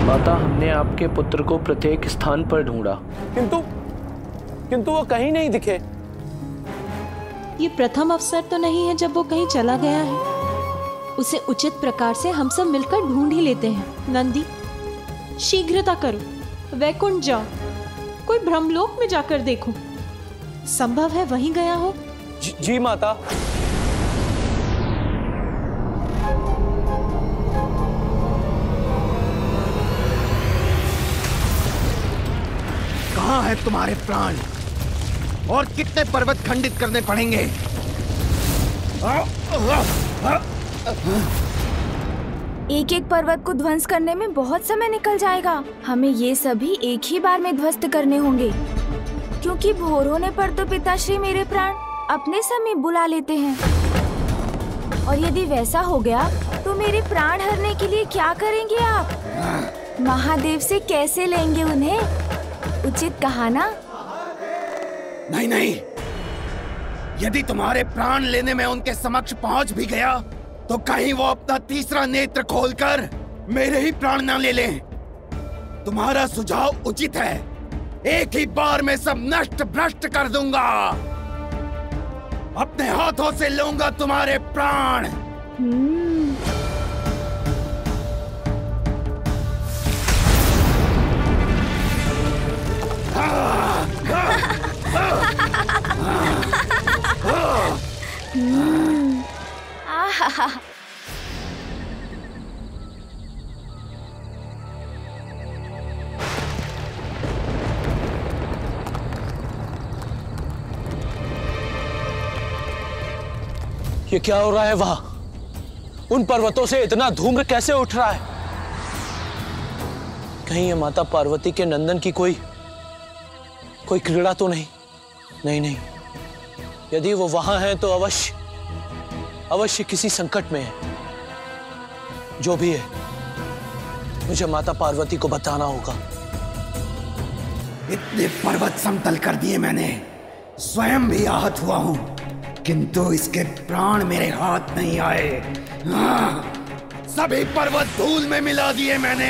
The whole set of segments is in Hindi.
माता, हमने आपके पुत्र को प्रत्येक स्थान पर ढूंढा, किंतु वो कहीं नहीं दिखे। ये प्रथम अवसर तो नहीं है जब वो कहीं चला गया है। उसे उचित प्रकार से हम सब मिलकर ढूंढ ही लेते हैं। नंदी, शीघ्रता करो, वैकुंठ जाओ, कोई ब्रह्मलोक में जाकर देखो। संभव है वहीं गया हो। जी माता। कहाँ है तुम्हारे प्राण और कितने पर्वत खंडित करने पड़ेंगे? एक एक पर्वत को ध्वंस करने में बहुत समय निकल जाएगा। हमें ये सभी एक ही बार में ध्वस्त करने होंगे, क्योंकि भोर होने पर तो पिताश्री मेरे प्राण अपने समय बुला लेते हैं। और यदि वैसा हो गया तो मेरे प्राण हरने के लिए क्या करेंगे आप? महादेव से कैसे लेंगे उन्हें? उचित कहा ना? नहीं नहीं, यदि तुम्हारे प्राण लेने में उनके समक्ष पहुंच भी गया तो कहीं वो अपना तीसरा नेत्र खोलकर मेरे ही प्राण न ले लें। तुम्हारा सुझाव उचित है, एक ही बार में सब नष्ट भ्रष्ट कर दूंगा। अपने हाथों से लूंगा तुम्हारे प्राण। ये क्या हो रहा है वहां? उन पर्वतों से इतना धूम्र कैसे उठ रहा है? कहीं ये माता पार्वती के नंदन की कोई क्रीड़ा तो नहीं? नहीं, यदि वो वहां है तो अवश्य किसी संकट में है। जो भी है, मुझे माता पार्वती को बताना होगा। इतने पर्वत समतल कर दिए मैंने, स्वयं भी आहत हुआ हूं, किंतु इसके प्राण मेरे हाथ नहीं आए। सभी पर्वत धूल में मिला दिए मैंने,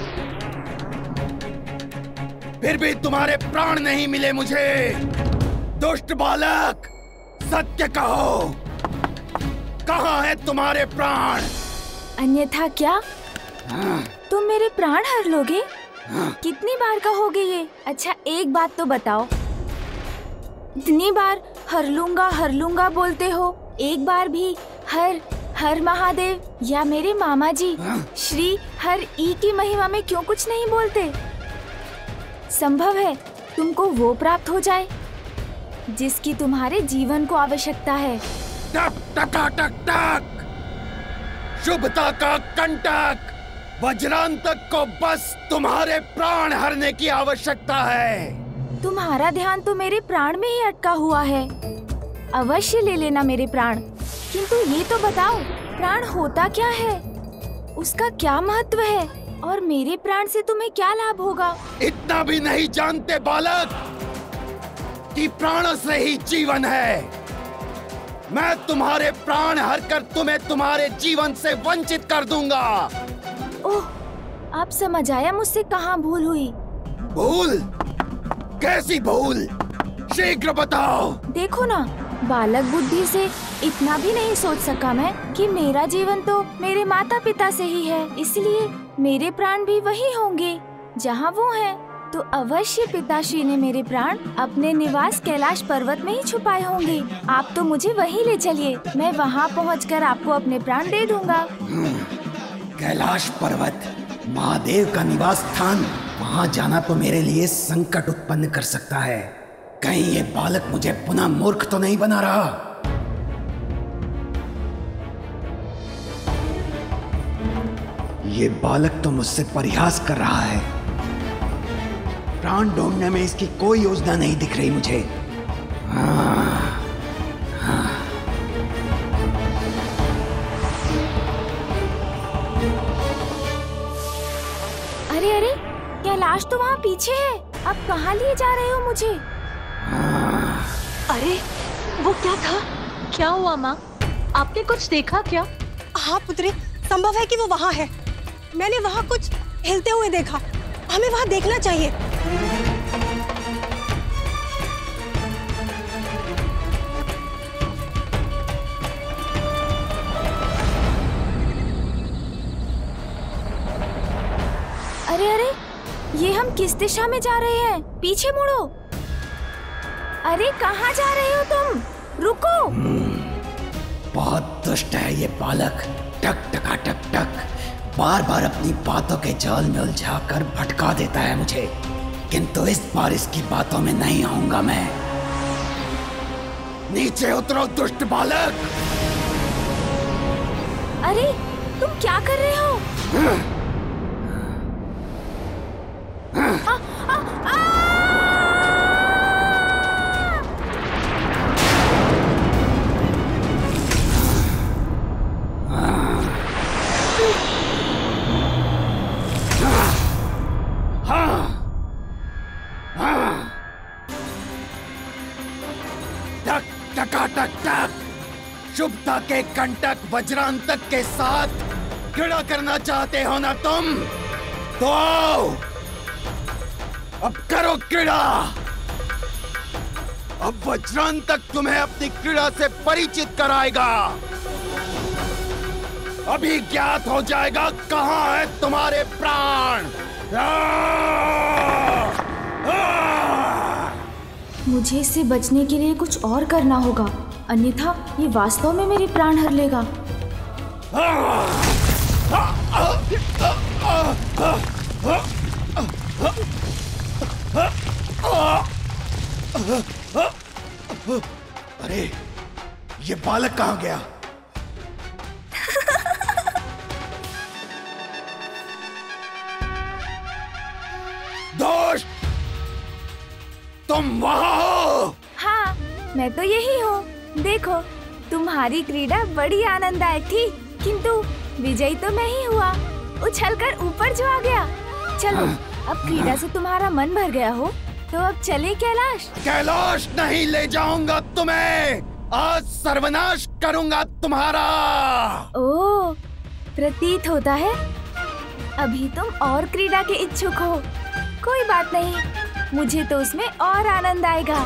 फिर भी तुम्हारे प्राण नहीं मिले मुझे। दुष्ट बालक, सत्य कहो, कहाँ है तुम्हारे प्राण? अन्यथा क्या तुम मेरे प्राण हर लोगे? कितनी बार कहोगे ये? अच्छा एक बात तो बताओ, इतनी बार हर लूंगा बोलते हो, एक बार भी हर महादेव या मेरे मामा जी श्री हर ई की महिमा में क्यों कुछ नहीं बोलते? संभव है तुमको वो प्राप्त हो जाए जिसकी तुम्हारे जीवन को आवश्यकता है। टक टक टक टक, शुभता का कंटक, वज्रांतक को बस तुम्हारे प्राण हरने की आवश्यकता है। तुम्हारा ध्यान तो मेरे प्राण में ही अटका हुआ है। अवश्य ले लेना मेरे प्राण, किंतु ये तो बताओ प्राण होता क्या है, उसका क्या महत्व है और मेरे प्राण से तुम्हें क्या लाभ होगा? इतना भी नहीं जानते बालक कि प्राणों से ही जीवन है। मैं तुम्हारे प्राण हरकर तुम्हें तुम्हारे जीवन से वंचित कर दूंगा। ओह, आप समझ आया मुझसे कहाँ भूल हुई? भूल? कैसी भूल? शीघ्र बताओ। देखो ना, बालक बुद्धि से इतना भी नहीं सोच सका मैं कि मेरा जीवन तो मेरे माता पिता से ही है, इसलिए मेरे प्राण भी वही होंगे जहाँ वो हैं। तो अवश्य पिताश्री ने मेरे प्राण अपने निवास कैलाश पर्वत में ही छुपाए होंगे। आप तो मुझे वहीं ले चलिए, मैं वहाँ पहुँचकर आपको अपने प्राण दे दूंगा। कैलाश पर्वत, महादेव का निवास स्थान, वहाँ जाना तो मेरे लिए संकट उत्पन्न कर सकता है। कहीं ये बालक मुझे पुनः मूर्ख तो नहीं बना रहा? ये बालक तो मुझसे परिहास कर रहा है। प्राण ढूंढने में इसकी कोई योजना नहीं दिख रही मुझे। अरे अरे, कैलाश तो वहाँ पीछे है। अब कहाँ लिए जा रहे हो मुझे? अरे वो क्या था? क्या हुआ माँ, आपने कुछ देखा क्या? हाँ पुत्री, संभव है कि वो वहाँ है। मैंने वहाँ कुछ हिलते हुए देखा। हमें वहां देखना चाहिए। अरे अरे, ये हम किस दिशा में जा रहे हैं? पीछे मुड़ो। अरे कहाँ जा रहे हो तुम? रुको। बहुत दुष्ट है ये बालक। टक टका टक टक बार बार अपनी बातों के जाल में उलझाकर भटका देता है मुझे, किंतु इस बार इसकी बातों में नहीं आऊंगा मैं। नीचे उतरो दुष्ट बालक। अरे तुम क्या कर रहे हो? टक टका टक टक शुभता के कंटक वज्रांतक के साथ क्रीड़ा करना चाहते हो ना तुम? तो आओ, अब करो क्रीड़ा। अब वज्रांतक तुम्हें अपनी क्रीड़ा से परिचित कराएगा। अभी ज्ञात हो जाएगा कहाँ है तुम्हारे प्राण। मुझे इससे बचने के लिए कुछ और करना होगा, अन्यथा ये वास्तव में मेरे प्राण हर लेगा। अरे ये बालक कहाँ गया? दोस्त, तुम वहाँ हो? हाँ, मैं तो यही हूँ। देखो, तुम्हारी क्रीड़ा बड़ी आनंददायक थी, किंतु विजयी तो मैं ही हुआ, उछलकर ऊपर जो आ गया। चलो, अब क्रीड़ा से तुम्हारा मन भर गया हो, तो अब चले कैलाश। कैलाश नहीं ले जाऊंगा तुम्हें, आज सर्वनाश करूंगा तुम्हारा। ओह, प्रतीत होता है अभी तुम और क्रीड़ा के इच्छुक हो। कोई बात नहीं, मुझे तो उसमें और आनंद आएगा।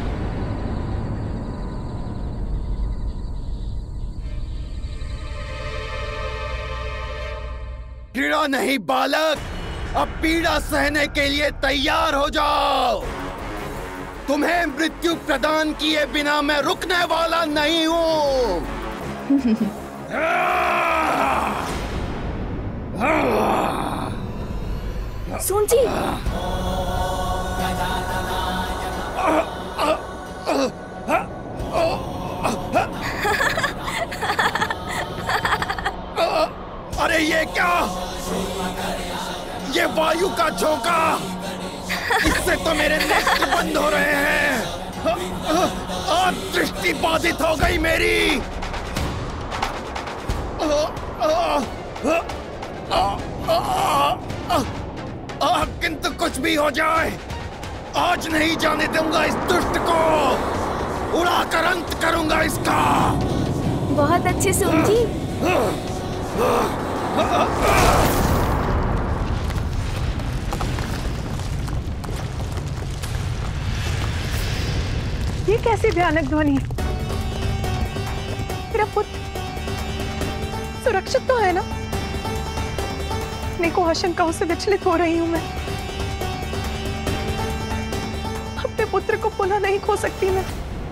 क्रीड़ा नहीं बालक, अब पीड़ा सहने के लिए तैयार हो जाओ। तुम्हें मृत्यु प्रदान किए बिना मैं रुकने वाला नहीं हूँ। सुनजी, अरे ये क्या? ये वायु का झोंका, इससे तो मेरे नेत्र बंद हो रहे हैं। आज दृष्टि बाधित हो गई मेरी। किंतु कुछ भी हो जाए, आज नहीं जाने दूंगा इस दुष्ट को। उड़ाकर अंत करूंगा इसका। बहुत अच्छे सुनजी। ये कैसी भयानक ध्वनि? मेरा पुत्र सुरक्षित तो है ना? अनेकों आशंकाओं से विचलित हो रही हूं मैं। अपने पुत्र को पुनः नहीं खो सकती मैं।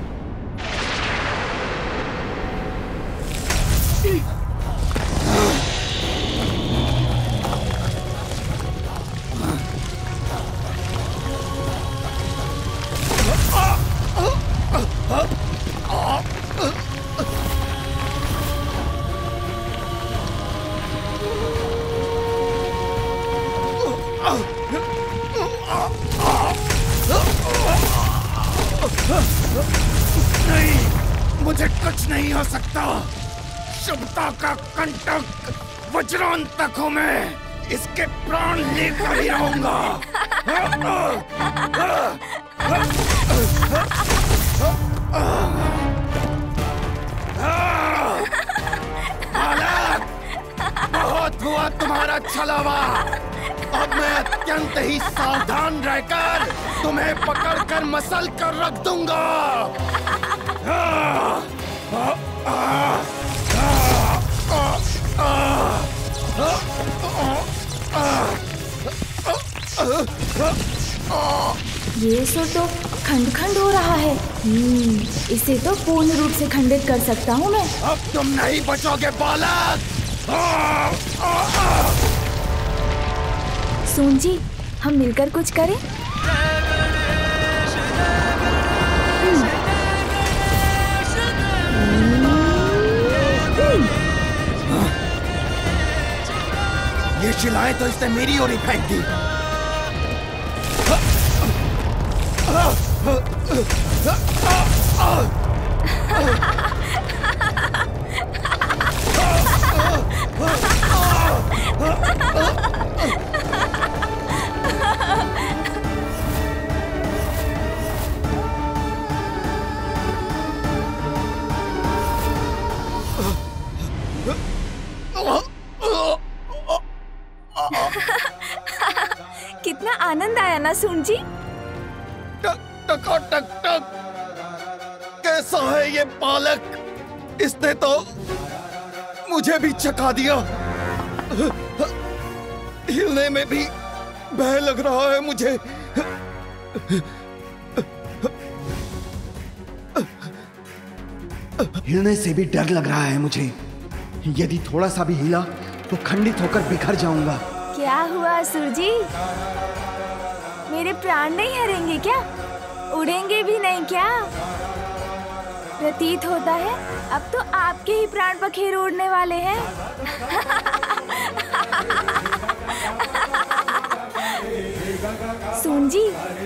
नहीं, मुझे कुछ नहीं हो सकता। शुभता का कंटक वज्रांतक हूं मैं, इसके प्राण लेकर ही रहूंगा। बालक, बहुत हुआ तुम्हारा छलावा। अब मैं अत्यंत ही सावधान रहकर तुम्हें पकड़कर मसल कर रख दूंगा। ये सो तो खंड खंड हो रहा है। इसे तो पूर्ण रूप से खंडित कर सकता हूँ मैं। अब तुम नहीं बचोगे बालक। सून जी, हम मिलकर कुछ करें। ये शिलाएं तो इसने मेरी ओर ही फेंक दी। कितना आनंद आया ना सून जी। टक टक टक। कैसा है ये बालक? इसने तो मुझे भी चखा दिया। हिलने में भी भय लग रहा है मुझे। हिलने से भी डर लग रहा है मुझे। यदि थोड़ा सा भी हिला तो खंडित होकर बिखर जाऊंगा। क्या हुआ असुर जी? मेरे प्राण नहीं हरेंगे क्या? उड़ेंगे भी नहीं क्या? प्रतीत होता है अब तो आपके ही प्राण पखेरु उड़ने वाले हैं। सून जी,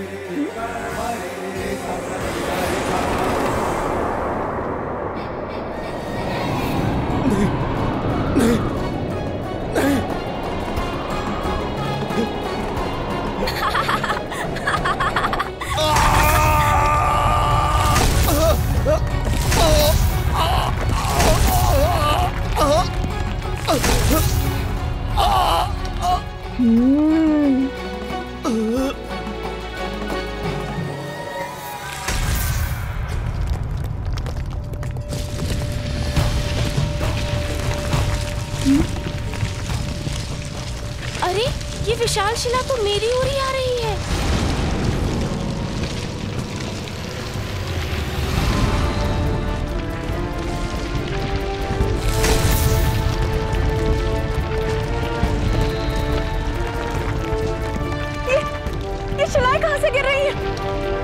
अरे ये विशाल शिला तो मेरी ओर ही आ रही है। ये शिलाएं कहाँ से गिर रही हैं?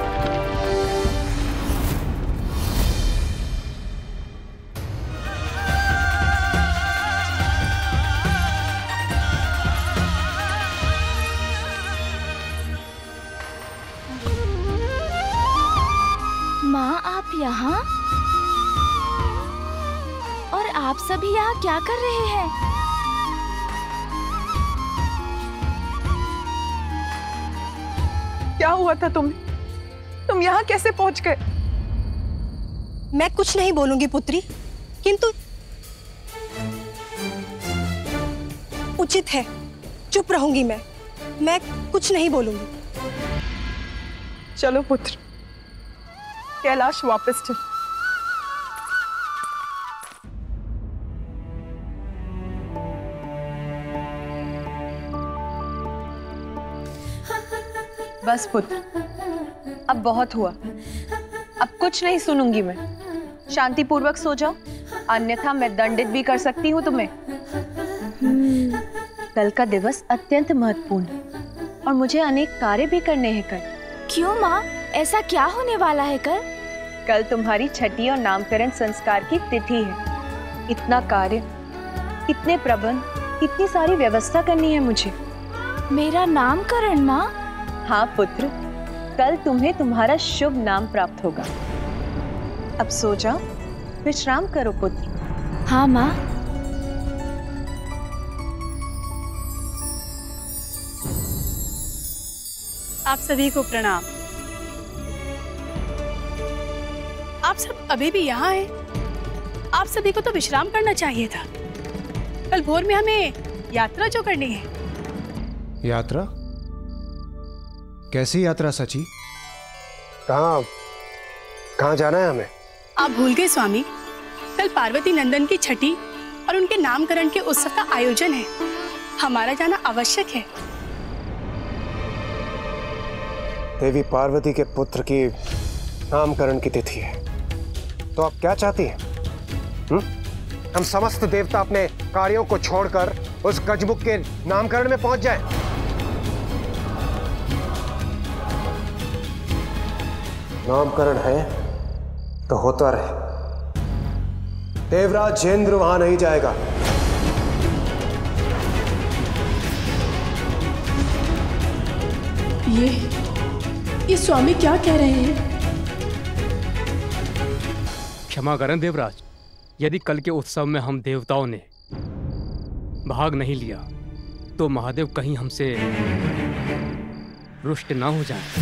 माँ आप यहाँ? और आप सभी यहाँ क्या कर रहे हैं? क्या हुआ था तुम्हें? तुम यहाँ कैसे पहुँच गए? मैं कुछ नहीं बोलूंगी पुत्री, किंतु उचित है, चुप रहूंगी मैं कुछ नहीं बोलूंगी। चलो पुत्र, कैलाश वापस चल। बस पुत्र, अब बहुत हुआ। अब कुछ नहीं सुनूंगी मैं। शांतिपूर्वक सो जाओ, अन्यथा मैं दंडित भी कर सकती हूँ तुम्हें। कल का दिवस अत्यंत महत्वपूर्ण है और मुझे अनेक कार्य भी करने हैं कल। क्यों माँ, ऐसा क्या होने वाला है कल? कल तुम्हारी छठी और नामकरण संस्कार की तिथि है। इतना कार्य, इतने प्रबंध, इतनी सारी व्यवस्था करनी है मुझे। मेरा नामकरण माँ? हाँ पुत्र, कल तुम्हें तुम्हारा शुभ नाम प्राप्त होगा। अब सो जाओ, विश्राम करो पुत्र। हाँ माँ। आप सभी को प्रणाम। आप सब अभी भी यहाँ हैं? आप सभी को तो विश्राम करना चाहिए था। कल भोर में हमें यात्रा जो करनी है। यात्रा? कैसी यात्रा सची? कहाँ जाना है हमें? आप भूल गए स्वामी, कल पार्वती नंदन की छठी और उनके नामकरण के उत्सव का आयोजन है। हमारा जाना आवश्यक है। देवी पार्वती के पुत्र की नामकरण की तिथि है, तो आप क्या चाहती हैं? हम समस्त देवता अपने कार्यों को छोड़कर उस गजमुख के नामकरण में पहुंच जाएं। नामकरण है तो होता रहे। देवराज जेंद्र वहां नहीं जाएगा। ये स्वामी क्या कह रहे हैं? क्षमा करें देवराज, यदि कल के उत्सव में हम देवताओं ने भाग नहीं लिया तो महादेव कहीं हमसे रुष्ट ना हो जाए।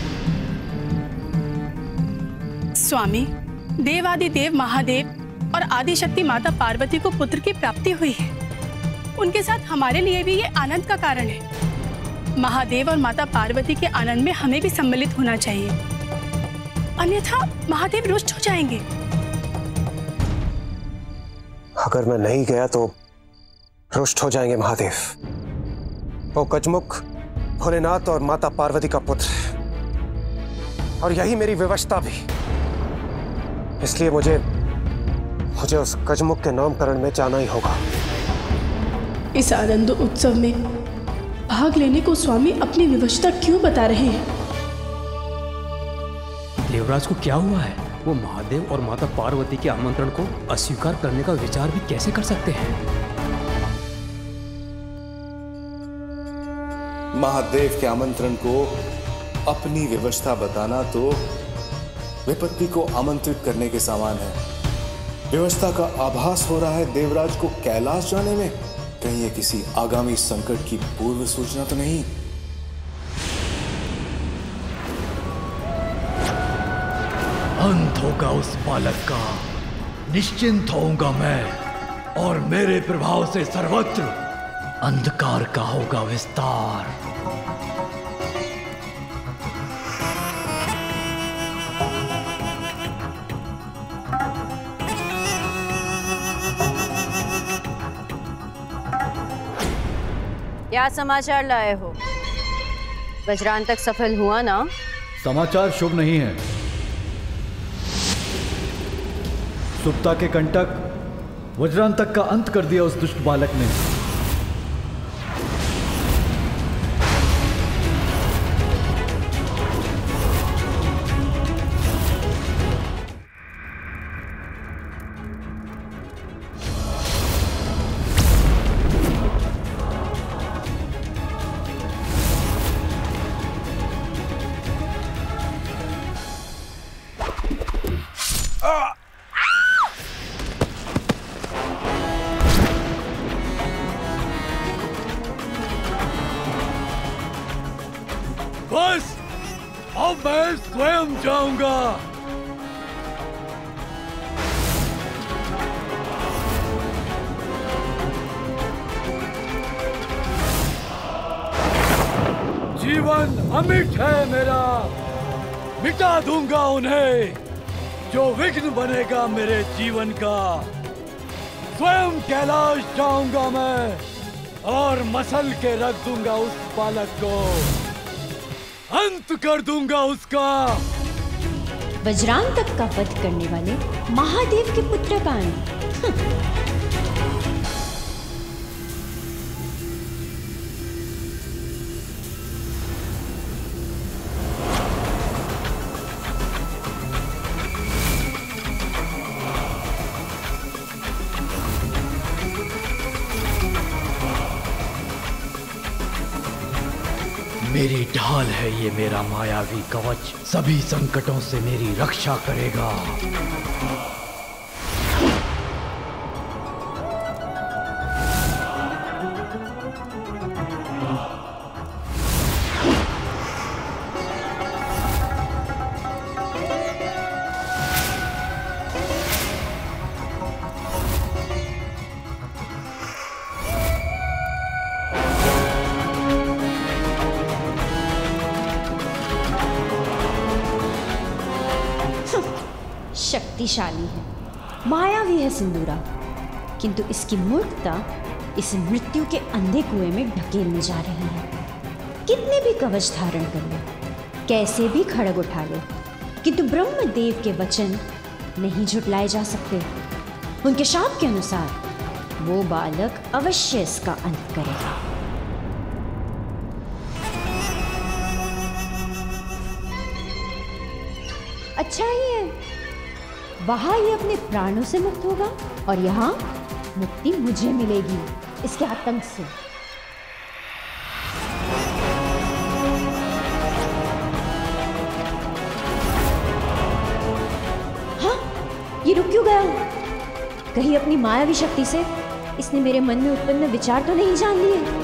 स्वामी, देवादिदेव महादेव और आदिशक्ति माता पार्वती को पुत्र की प्राप्ति हुई है। उनके साथ हमारे लिए भी ये आनंद का कारण है। महादेव और माता पार्वती के आनंद में हमें भी सम्मिलित होना चाहिए, अन्यथा महादेव रुष्ट हो जाएंगे। अगर मैं नहीं गया तो रुष्ट हो जाएंगे महादेव। वो गजमुख भोलेनाथ और माता पार्वती का पुत्र है, और यही मेरी विवशता भी। इसलिए मुझे उस गजमुख के नामकरण में जाना ही होगा। इस आनंद उत्सव में भाग लेने को स्वामी अपनी विवशता क्यों बता रहे हैं? देवराज को क्या हुआ है? वो महादेव और माता पार्वती के आमंत्रण को अस्वीकार करने का विचार भी कैसे कर सकते हैं? महादेव के आमंत्रण को अपनी विवशता बताना तो विपत्ति को आमंत्रित करने के समान है। विवशता का आभास हो रहा है देवराज को कैलाश जाने में। कहीं ये किसी आगामी संकट की पूर्व सूचना तो नहीं? अंत होगा उस बालक का, निश्चिंत होऊंगा मैं, और मेरे प्रभाव से सर्वत्र अंधकार का होगा विस्तार। क्या समाचार लाए हो? वज्रांतक सफल हुआ ना? समाचार शुभ नहीं है। सुप्ता के कंटक वज्रांतक का अंत कर दिया उस दुष्ट बालक ने। बस अब मैं स्वयं जाऊंगा। जीवन अमिट है मेरा, मिटा दूंगा उन्हें जो विघ्न बनेगा मेरे जीवन का। स्वयं कैलाश जाऊंगा मैं और मसल के रख दूंगा उस बालक को, अंत कर दूंगा उसका। वज्रांतक का वध करने वाले महादेव के पुत्र का अंत। मेरी ढाल है ये मेरा मायावी कवच, सभी संकटों से मेरी रक्षा करेगा। शक्तिशाली है, मायावी है सिंदूरा, किंतु इसकी मूर्खता इसे मृत्यु के अंधे कुएं में ढकेलने जा रही है। कितने भी कवच धारण कर लो, कैसे भी खड़ग उठा लो, किंतु ब्रह्मदेव के वचन नहीं झुटलाए जा सकते। उनके शाप के अनुसार वो बालक अवश्य इसका अंत करेगा। अच्छा ही है, वहां ये अपने प्राणों से मुक्त होगा और यहाँ मुक्ति मुझे मिलेगी इसके आतंक से। हाँ, ये रुक क्यों गया? कहीं अपनी मायावी शक्ति से इसने मेरे मन में उत्पन्न विचार तो नहीं जान लिए?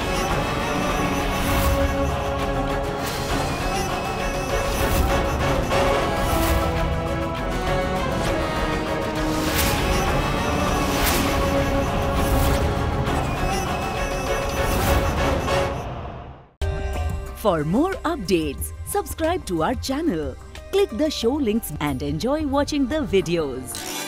For more updates, subscribe to our channel, click the show links and enjoy watching the videos.